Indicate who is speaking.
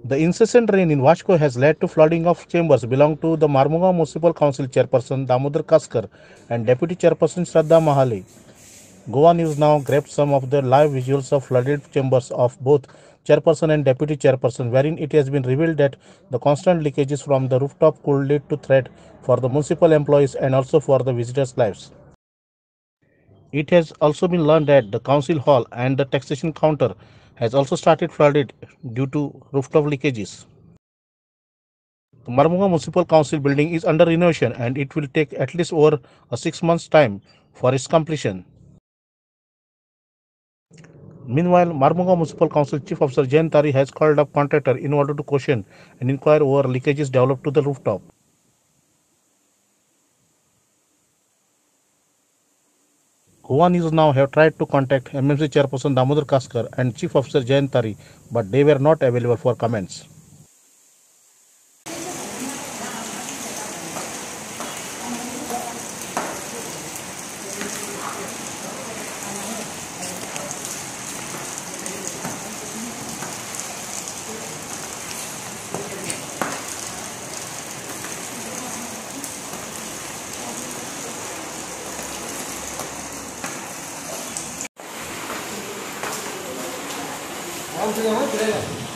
Speaker 1: The incessant rain in Vasco has led to flooding of chambers belonging to the Mormugao Municipal Council chairperson Damodar Kaskar and deputy chairperson Shraddha Mahale. Goa News Now grabbed some of the live visuals of flooded chambers of both chairperson and deputy chairperson, wherein it has been revealed that the constant leakages from the rooftop could lead to threat for the municipal employees and also for the visitors' lives. It has also been learned that the council hall and the taxation counter has also started flooded due to rooftop leakages. The Mormugao Municipal Council building is under renovation and it will take at least over a 6 months time for its completion. Meanwhile, Mormugao Municipal Council Chief Officer Jayant Tari has called up contractor in order to question and inquire over leakages developed to the rooftop. Goa News Now have tried to contact MMC Chairperson Damodar Kaskar and Chief Officer Jayant Tari, but they were not available for comments.
Speaker 2: Vamos a